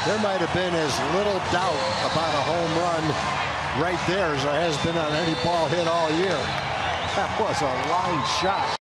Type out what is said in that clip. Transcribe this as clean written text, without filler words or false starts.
There might have been as little doubt about a home run right there as there has been on any ball hit all year. That was a line shot.